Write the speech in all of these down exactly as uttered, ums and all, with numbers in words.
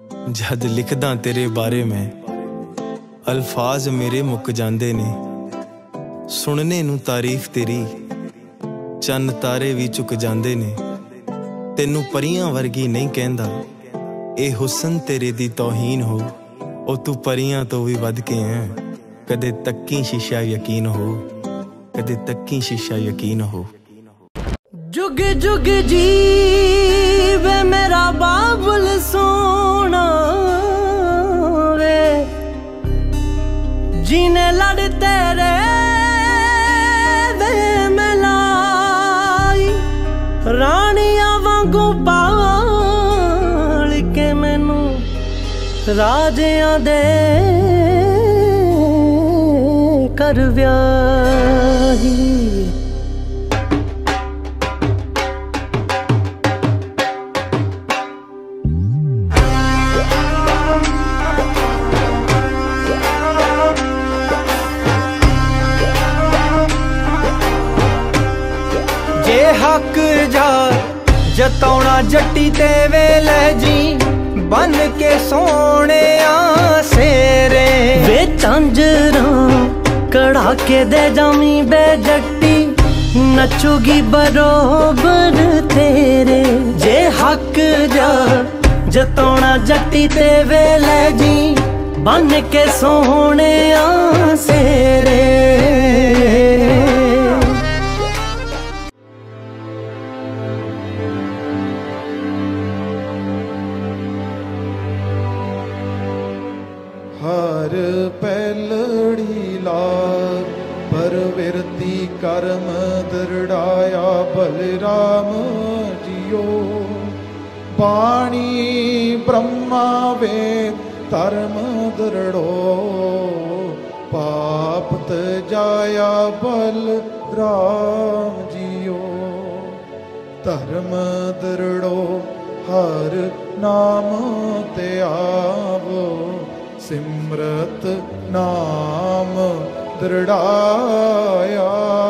जद लिखदा तेरे बारे में अल्फाज मेरे मुक जांदे ने। सुनने नू तारीफ तेरी चन्न तारे भी झुक जांदे ने। तेनू परियां वर्गी नहीं कहंदा, ए हुसन तेरे दी तौहीन हो। ओ तू परियां तो भी वध के है, कदे तक्की शीशा यकीन हो, कदे तक्की शीशा यकीन हो। जुग जुग जीवे मेरा बाबुल सोना वे, जीने लड़ तेरे वे मिलाई। रानिया वांगू पाल के मैनू राजियां दे कर व्याही। हक जा जतौना जट्टी ते वेले जी, बन के सोने सेरे वे झांजरा कड़ा के दे जामी बे जट्टी, नचूगी बरोबर तेरे। जे हक जा जतौना जट्टी ते वेले जी, बन के सोने सेरे। हर पैलड़ी लाग परविरती कर्म दृढ़ाया बलराम जियो। पाणी ब्रह्मा वेद धर्म दृढ़ो, पाप तजाया बलराम जियो। धर्म दृढ़ो हर नाम ते आवो, सिमरत नाम दृढ़ाया।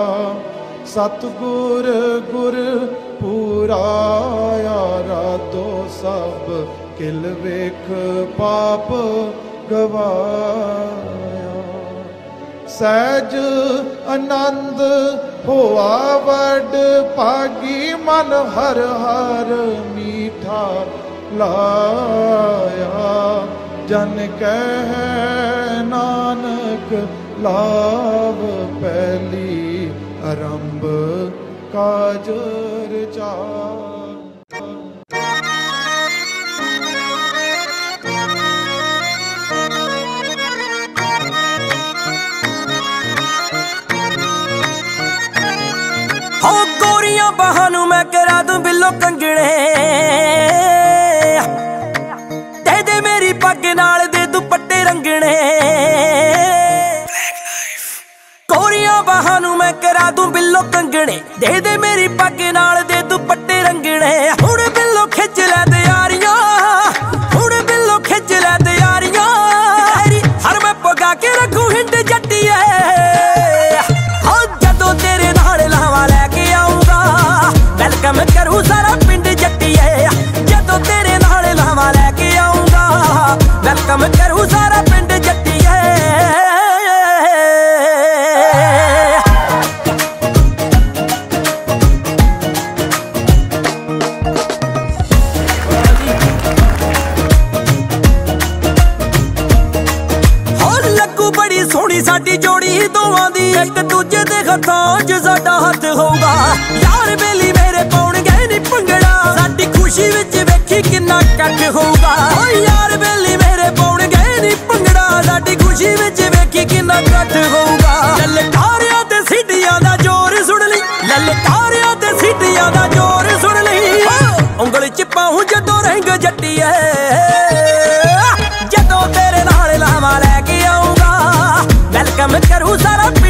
सतगुर गुर पुराया, रातो सब किल वेख पाप गवाया। सहज आनंद होआ वड भागी, मन हर हर मीठा लाया। जन कह नानक लाभ पहली, आरंभ काज रचा। हो गोरियां बहानू मैं करा दूं बिल्लो कंगणे, दे दे मेरी पग नाल दे दुपट्टे रंगने। गोरियां बहानू मैं करा दूं बिल्लो कंगणे, दे दे मेरी पग नाल दे दुपट्टे रंगने। हुण बिल्लो खिच लै तैयारियां, हुण बिल्लो खिच लै तैयारियां, हर मैं पगा के रखूं हिंड जट्टिए। जदों तेरे नाल लावा लैके आऊंगा, वेलकम करूं सारा पिंड जट्टिए। जदों तेरे नाल लावा लैके आऊंगा, वेलकम करूं सारा पिंड जट्टिए। सोहनी साडी जोड़ी दोवां दी, एक दूजे दे हत्थां च साडा हत्थ होगा। यार बेली मेरे पाउणगे नी भंगड़ा, साडी खुशी विच वेखी किन्ना कट होगा। ओ यार बेली मेरे पाउणगे नी भंगड़ा, साडी खुशी विच वेखी किन्ना कट होगा। ललकारियां ते सीटियां दा जोर सुन लई, ललकारियां ते सीटियां दा जोर सुन लई। उंगल च पाऊं जदों रंग जट्टिए, जदों तेरे नाल लावा लैके आऊंगा, वेलकम करूं सारा